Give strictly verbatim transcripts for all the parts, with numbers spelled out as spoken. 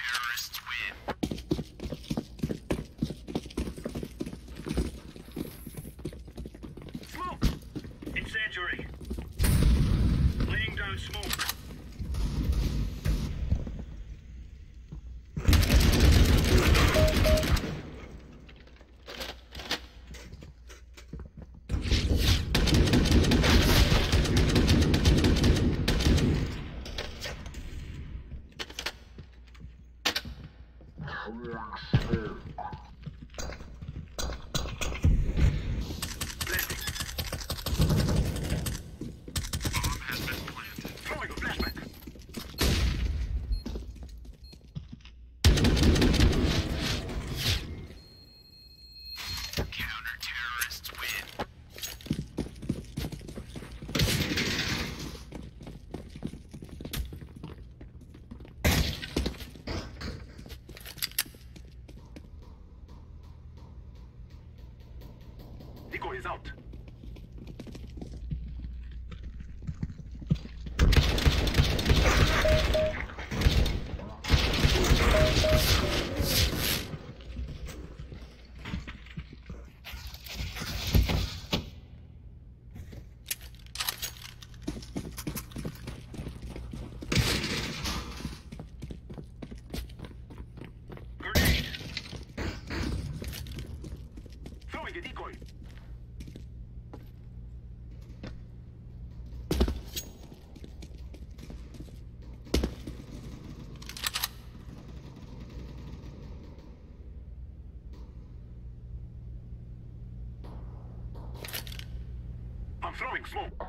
Smoke! Incendiary! Laying down smoke. Decoy is out. Grenade. Throwing a decoy. I'm throwing smoke.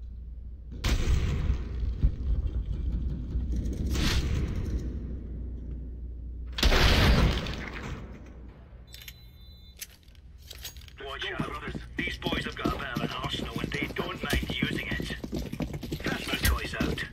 Watch out, brothers. These boys have got a bit of an arsenal and they don't mind using it. That's my toys out.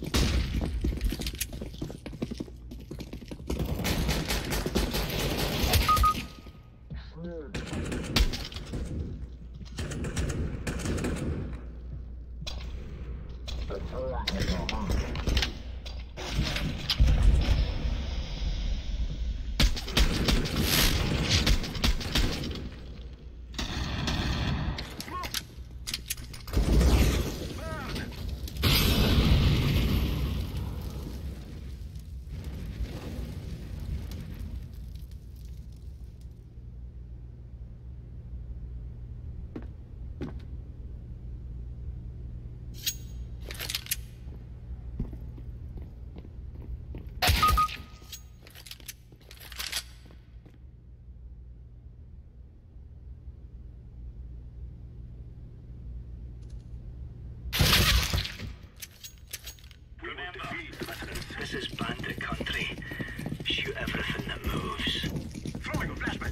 This is bandit country. Shoot everything that moves. Throwing a flashback.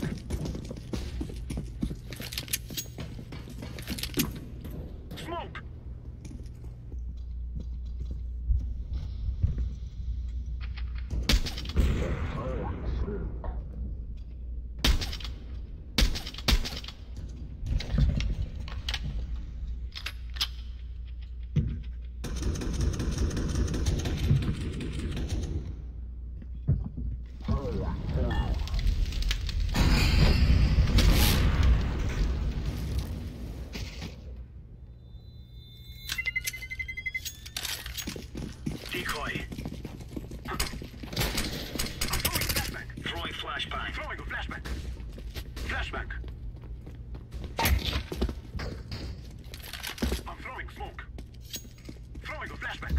Smoke! Decoy. I'm throwing flashback. Throwing flashbang. Throwing a flashback. Flashback. I'm throwing smoke. Throwing a flashback.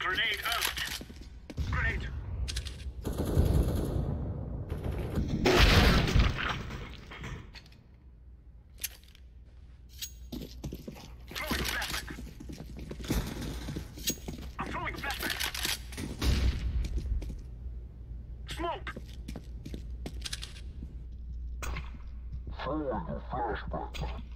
Grenade out. Grenade. Throwing a flashback. I'm throwing a flashback. Smoke. Throwing a flashback.